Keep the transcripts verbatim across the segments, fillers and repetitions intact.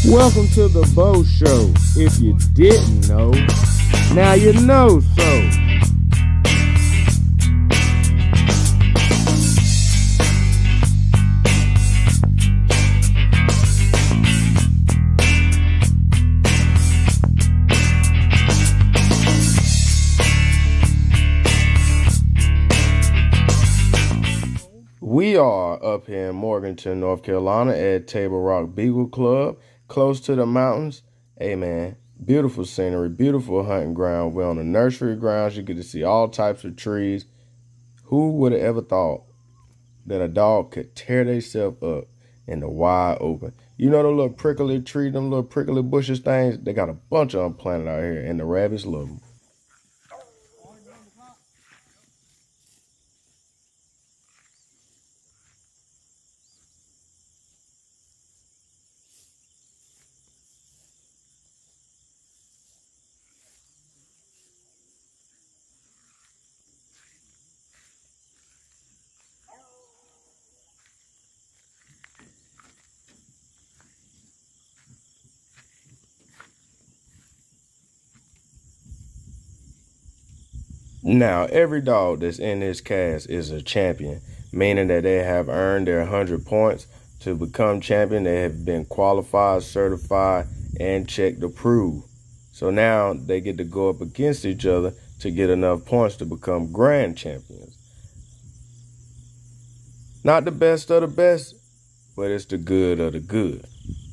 Welcome to the Bo Show. If you didn't know, now you know so. We are up here in Morgantown, North Carolina at Table Rock Beagle Club, close to the mountains. Hey man, beautiful scenery, beautiful hunting ground. We're on the nursery grounds. You get to see all types of trees. Who would have ever thought that a dog could tear themselves up in the wide open? You know the little prickly trees, them little prickly bushes things? They got a bunch of them planted out here, and the rabbits love them. Now, every dog that's in this cast is a champion, meaning that they have earned their one hundred points to become champion. They have been qualified, certified, and checked approved. So now they get to go up against each other to get enough points to become grand champions. Not the best of the best, but it's the good of the good.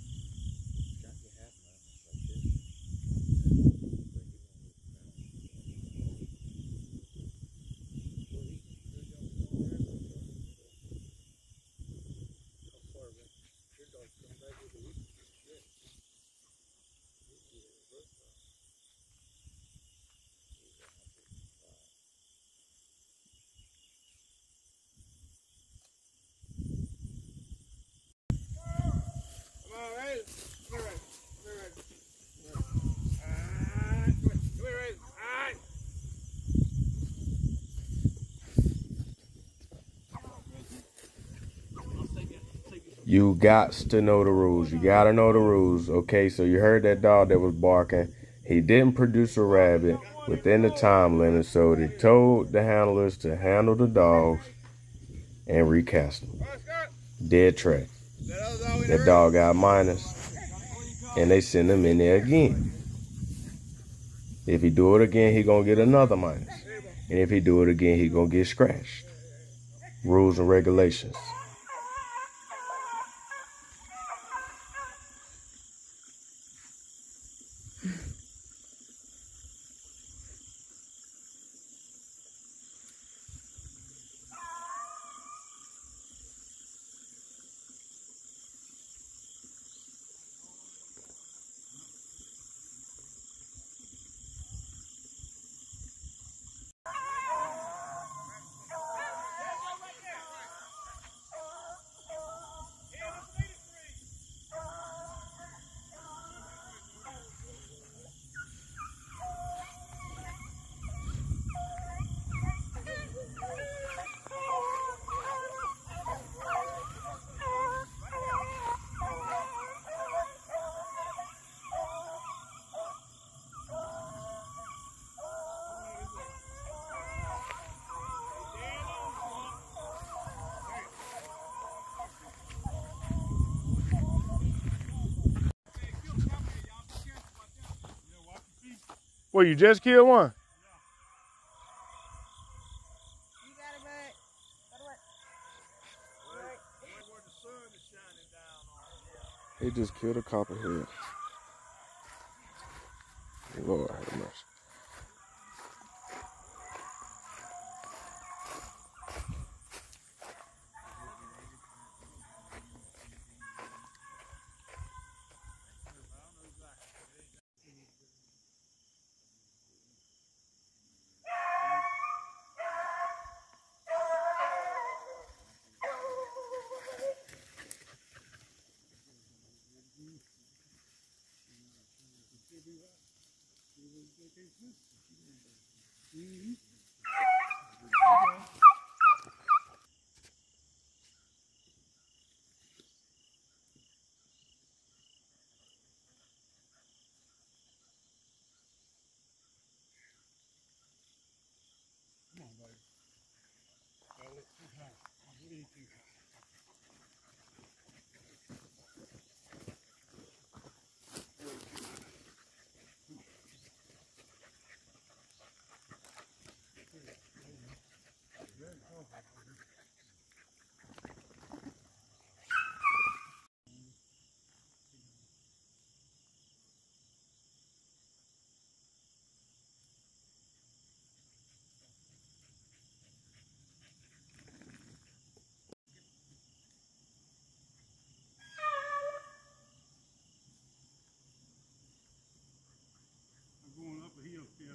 You got to know the rules. You got to know the rules. Okay, so you heard that dog that was barking. He didn't produce a rabbit within the time limit, so they told the handlers to handle the dogs and recast them. Dead track. That dog got minus, and they send him in there again. If he do it again, he gonna get another minus. And if he do it again, he gonna get scratched. Rules and regulations. Well, you just killed one? You got it, bud. Go to work. Where the sun is shining down on. He just killed a copperhead. Lord have mercy. Mm-hmm. Going up a hill, Tim.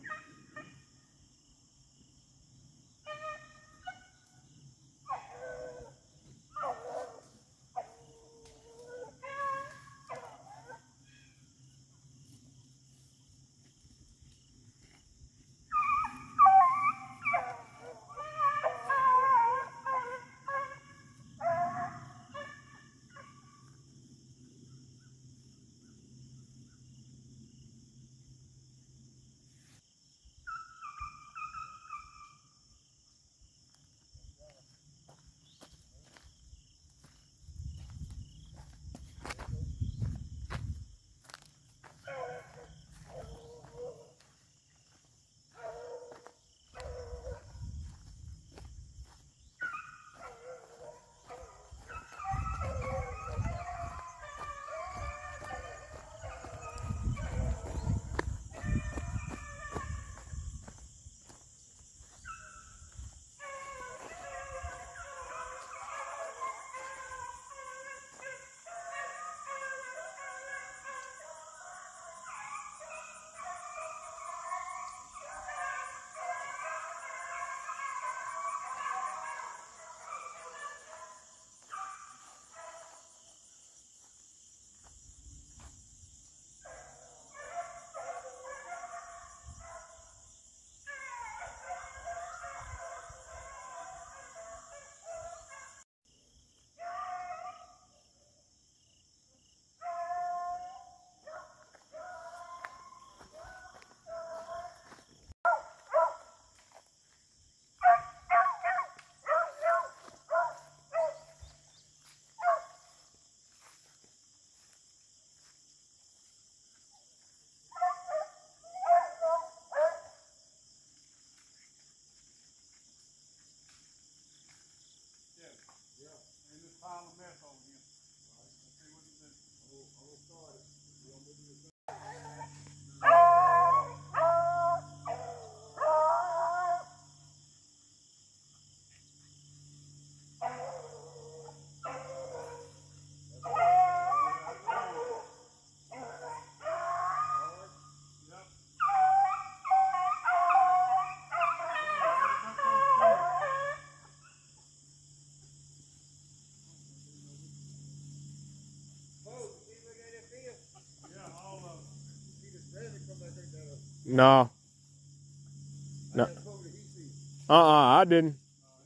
No. No. Uh-uh, I didn't.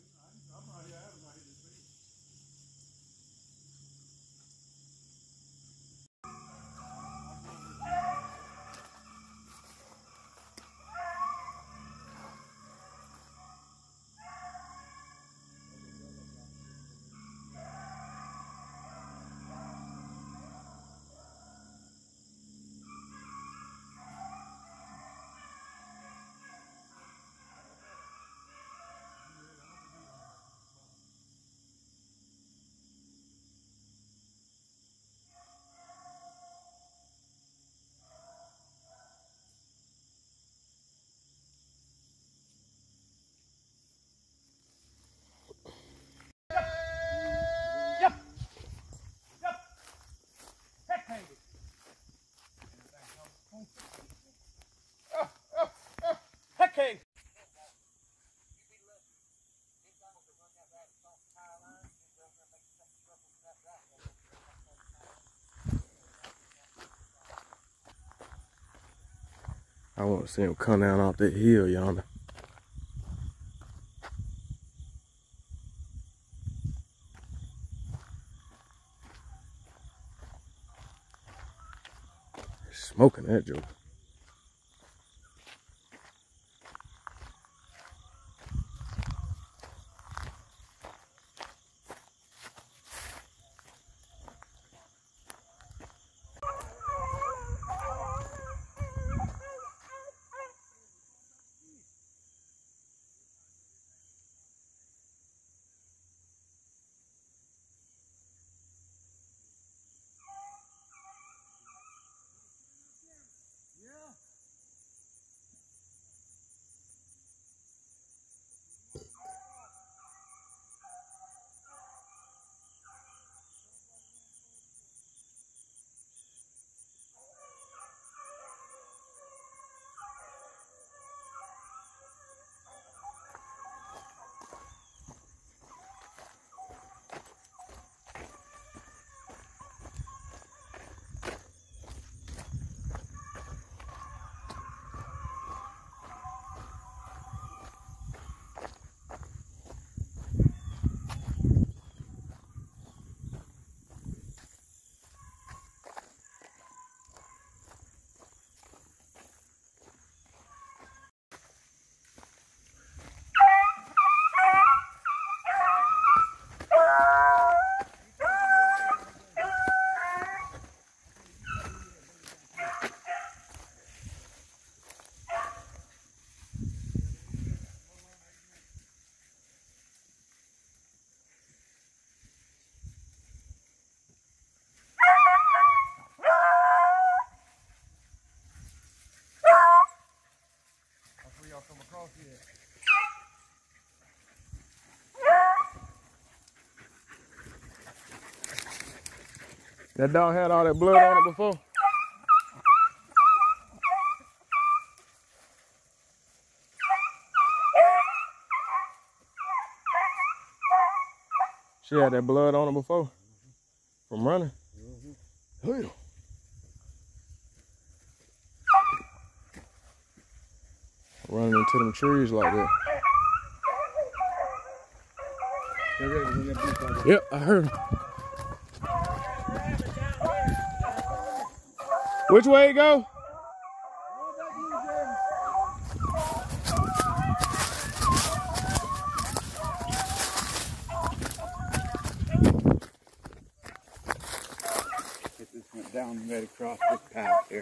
Hey! I want to see him come down off that hill yonder. Smoking that joke. That dog had all that blood on it before. She had that blood on her before from running. Mm-hmm. Running into them trees like that. Yep, I heard him. Which way it go? Get this one down right across this path here.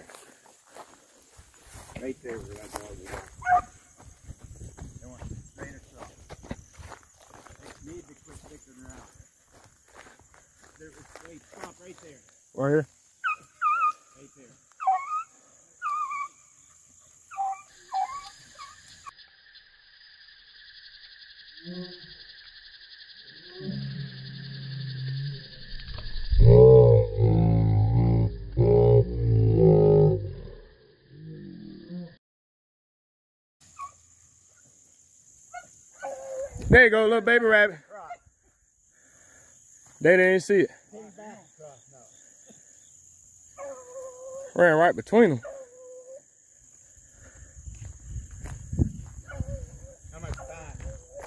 Right there where that dog is at. They want to straight across. They need to quit sticking around. There, wait, stop right there. Right here. Right there. There you go, little baby rabbit. They didn't see it. Ran right between them. How much time?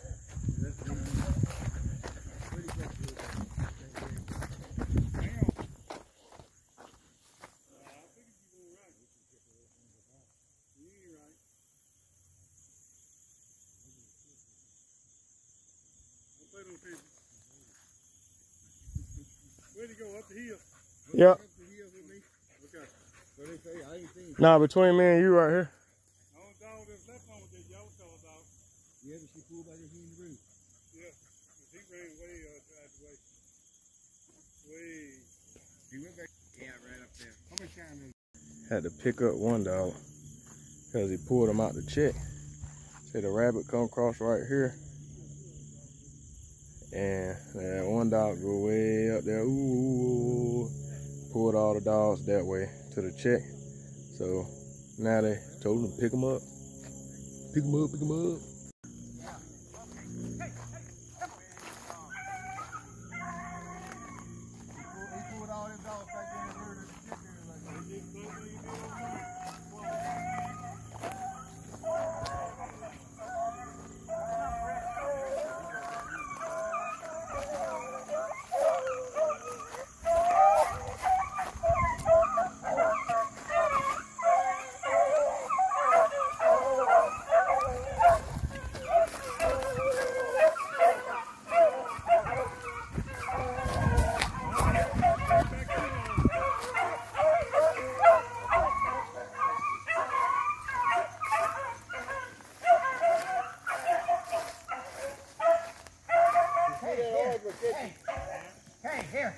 Where'd he go? Up the hill? Yep. Up the hill with me? Okay. What they say? I ain't seen. Nah, between me and you right here. The only dog that's left on with that yellow color dog. Yeah, but she pulled back in the roof. Yeah. He ran way outside the way. Way. He went back. Yeah, right up there. How much time is it? Had to pick up one dog because he pulled him out the check. See the rabbit come across right here. And that one dog go way up there. Ooh, pulled all the dogs that way to the check. So now they told him to pick them up. Pick them up, pick them up. He pulled all them dogs back in and murdered the chicken. Hey, here.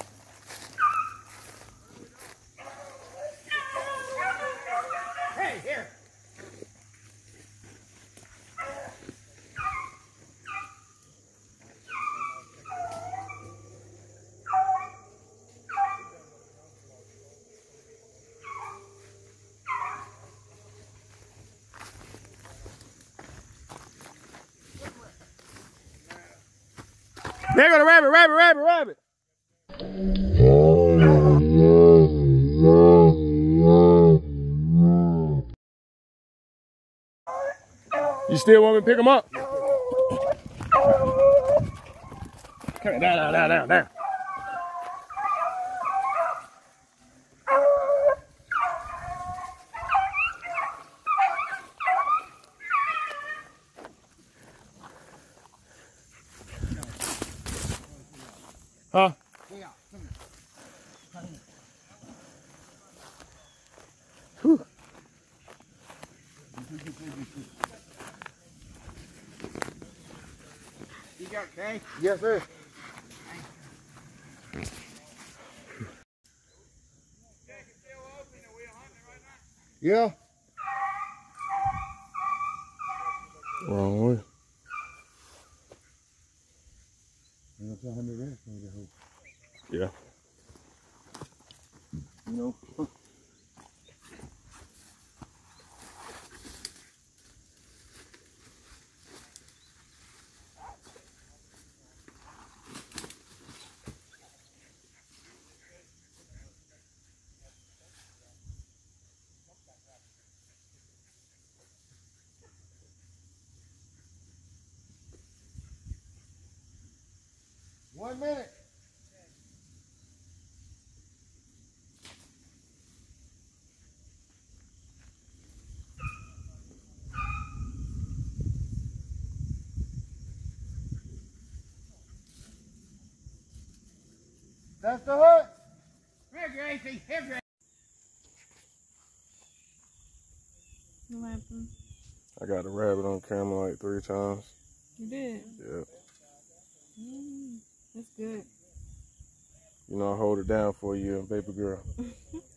Hey, here. There go the rabbit, rabbit, rabbit, rabbit. You still want me to pick him up? Come here, down, down, down, down, down. Huh? Yeah, come here. Come here. Whew. You got okay? Yes, sir. Yeah. Wrong way. Yeah. You know. One minute. That's the hook. Here, Gracie. Here, Gracie. What happened? I got a rabbit on camera like three times. You did? Yeah. Mm, that's good. You know, I hold it down for you, baby girl.